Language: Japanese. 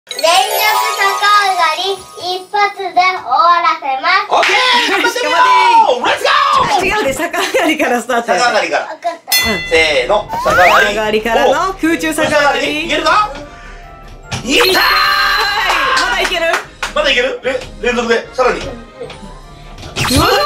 連続逆上がり一発で終わらせます。 オッケー、頑張ってみよう。レッツゴー。 違うで、逆上がりからスタート。 逆上がりから。 分かった。 せーの、逆上逆上がりからの空中逆上がり。 いけるか？いったー。 まだいける？ まだいける？連続で、さらに。 うわ